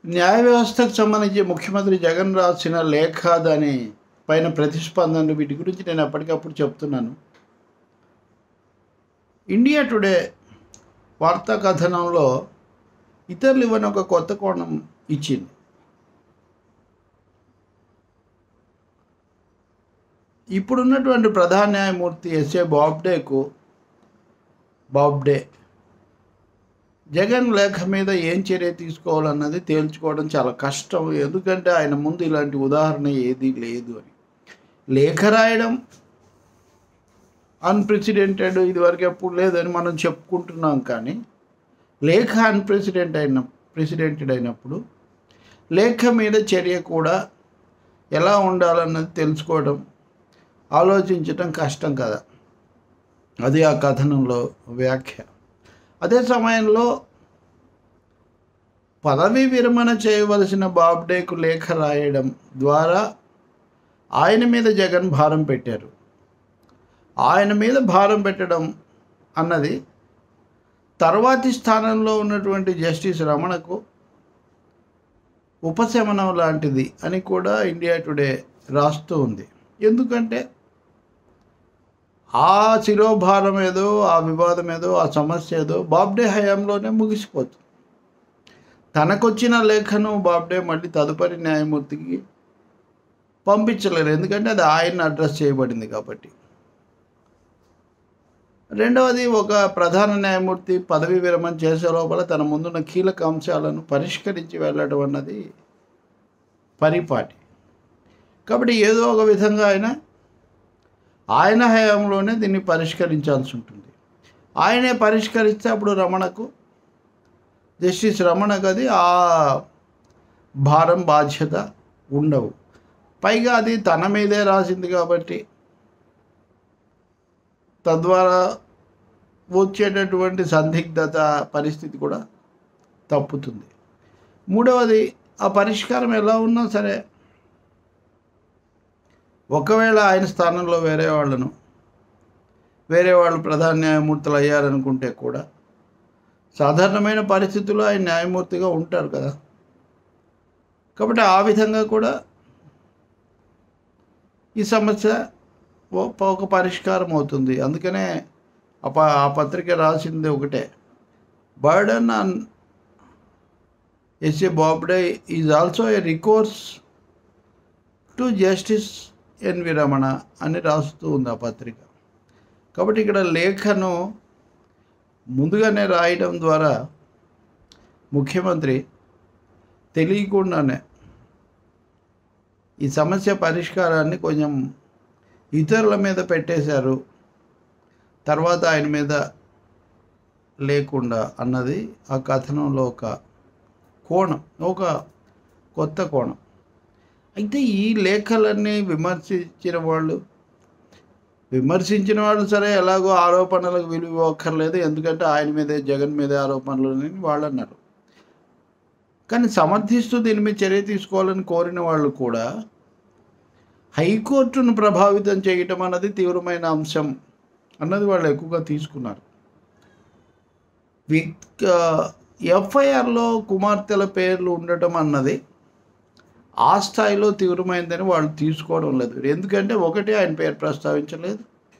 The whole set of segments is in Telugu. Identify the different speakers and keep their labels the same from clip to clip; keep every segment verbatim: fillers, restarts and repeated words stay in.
Speaker 1: న్యాయ వ్యవస్థకు సంబంధించి ముఖ్యమంత్రి జగన్ రాసిన లేఖ దాని పైన ప్రతిస్పందనలు వీటి గురించి నేను ఎప్పటికప్పుడు చెప్తున్నాను. ఇండియా టుడే వార్తా కథనంలో ఇతరులు ఇవ్వని ఒక కొత్త కోణం ఇచ్చింది. ఇప్పుడున్నటువంటి ప్రధాన న్యాయమూర్తి ఎస్ఏ బాబ్డేకు బాబ్డే జగన్ లేఖ మీద ఏం చర్య తీసుకోవాలన్నది తేల్చుకోవడం చాలా కష్టం. ఎందుకంటే ఆయన ముందు ఇలాంటి ఉదాహరణ ఏదీ లేదు అని. లేఖ రాయడం అన్ప్రెసిడెంటెడ్, ఇదివరకు ఎప్పుడు లేదని మనం చెప్పుకుంటున్నాం. కానీ లేఖ అన్ప్రెసిడెంట్ అయిన ప్రెసిడెంటెడ్ అయినప్పుడు లేఖ మీద చర్య కూడా ఎలా ఉండాలన్నది తెలుసుకోవడం, ఆలోచించటం కష్టం కదా. అది ఆ కథనంలో వ్యాఖ్య. అదే సమయంలో పదవీ విరమణ చేయవలసిన బాబ్డేకు లేఖ రాయడం ద్వారా ఆయన మీద జగన్ భారం పెట్టారు. ఆయన మీద భారం పెట్టడం అన్నది తర్వాతి స్థానంలో ఉన్నటువంటి జస్టిస్ రమణకు ఉపశమనం లాంటిది అని కూడా ఇండియా టుడే రాస్తూ ఉంది. ఎందుకంటే ఆ శిరోభారం ఏదో, ఆ వివాదం ఏదో, ఆ సమస్య ఏదో బాబ్డే హయాంలోనే ముగిసిపోతుంది. తనకొచ్చిన లేఖను బాబ్డే మళ్ళీ తదుపరి న్యాయమూర్తికి పంపించలేరు, ఎందుకంటే అది ఆయన అడ్రస్ చేయబడింది కాబట్టి. రెండవది, ఒక ప్రధాన న్యాయమూర్తి పదవీ విరమణ చేసే లోపల తన ముందున్న కీలక అంశాలను పరిష్కరించి వెళ్ళడం అన్నది పరిపాటి. కాబట్టి ఏదో ఒక విధంగా ఆయన ఆయన హయాంలోనే దీన్ని పరిష్కరించాల్సి ఉంటుంది. ఆయనే పరిష్కరిస్తే అప్పుడు రమణకు, జస్టిస్ రమణకు అది ఆ భారం బాధ్యత ఉండవు. పైగా అది తన మీదే రాసింది కాబట్టి తద్వారా వచ్చేటటువంటి సందిగ్ధత పరిస్థితి కూడా తప్పుతుంది. మూడవది, ఆ పరిష్కారం ఎలా ఉన్నా సరే ఒకవేళ ఆయన స్థానంలో వేరే వాళ్ళను వేరే వాళ్ళు ప్రధాన న్యాయమూర్తులు అయ్యారనుకుంటే కూడా సాధారణమైన పరిస్థితుల్లో ఆయన న్యాయమూర్తిగా ఉంటారు కదా. కాబట్టి ఆ విధంగా కూడా ఈ సమస్య ఒక పరిష్కారం అవుతుంది. అందుకనే అప ఆ పత్రిక రాసింది ఒకటే, burden on S A Bobde is also a recourse to justice N V Ramana అని రాస్తూ ఉంది ఆ పత్రిక. కాబట్టి ఇక్కడ లేఖను ముందుగానే రాయడం ద్వారా ముఖ్యమంత్రి తెలియకుండానే ఈ సమస్య పరిష్కారాన్ని కొంచెం ఇతరుల మీద పెట్టేశారు, తర్వాత ఆయన మీద లేకుండా అన్నది ఆ కథనంలో ఒక కోణం, ఒక కొత్త కోణం. అయితే ఈ లేఖలన్నీ విమర్శించిన వాళ్ళు విమర్శించిన వాళ్ళు సరే ఎలాగో ఆరోపణలకు విలువ ఇవ్వక్కర్లేదు, ఎందుకంటే ఆయన మీదే జగన్ మీదే ఆరోపణలు అని వాళ్ళు అన్నారు. కానీ సమర్థిస్తూ దీని మీద చర్య తీసుకోవాలని కోరిన వాళ్ళు కూడా హైకోర్టును ప్రభావితం చేయటం అన్నది తీవ్రమైన అంశం అన్నది వాళ్ళు ఎక్కువగా తీసుకున్నారు. ఎఫ్ఐఆర్లో కుమార్తెల పేర్లు ఉండటం అన్నది ఆ స్థాయిలో తీవ్రమైందని వాళ్ళు తీసుకోవడం లేదు. ఎందుకంటే ఒకటి, ఆయన పేరు ప్రస్తావించలేదు.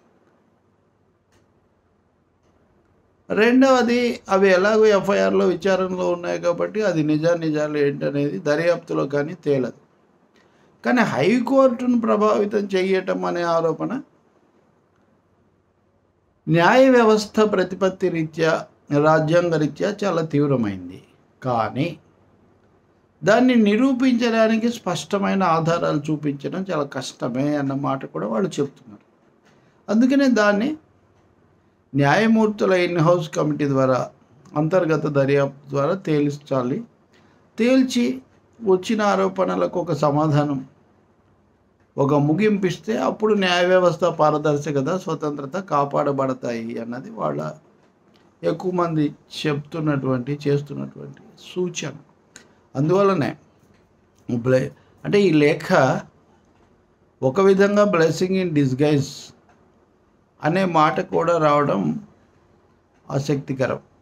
Speaker 1: రెండవది, అవి ఎలాగో ఎఫ్ఐఆర్లో విచారణలో ఉన్నాయి కాబట్టి అది నిజా నిజాలు ఏంటనేది దర్యాప్తులో కానీ తేలదు. కానీ హైకోర్టును ప్రభావితం చేయటం అనే ఆరోపణ న్యాయ వ్యవస్థ ప్రతిపత్తి రీత్యా, రాజ్యాంగ రీత్యా చాలా తీవ్రమైంది. కానీ దాన్ని నిరూపించడానికి స్పష్టమైన ఆధారాలు చూపించడం చాలా కష్టమే అన్న మాట కూడా వాళ్ళు చెప్తున్నారు. అందుకనే దాన్ని న్యాయమూర్తుల ఇన్ హౌస్ కమిటీ ద్వారా, అంతర్గత దర్యాప్తు ద్వారా తేల్చాలి. తేల్చి వచ్చిన ఆరోపణలకు ఒక సమాధానం, ఒక ముగింపిస్తే అప్పుడు న్యాయ వ్యవస్థ పారదర్శకత, స్వతంత్రత కాపాడబడతాయి అన్నది వాళ్ళ ఎక్కువ మంది చెప్తున్నటువంటి చేస్తున్నటువంటి సూచన. అందువల్లనే బ్లే అంటే ఈ లేఖ ఒక విధంగా బ్లెస్సింగ్ ఇన్ డిస్గైజ్ అనే మాట కూడా రావడం ఆసక్తికరం.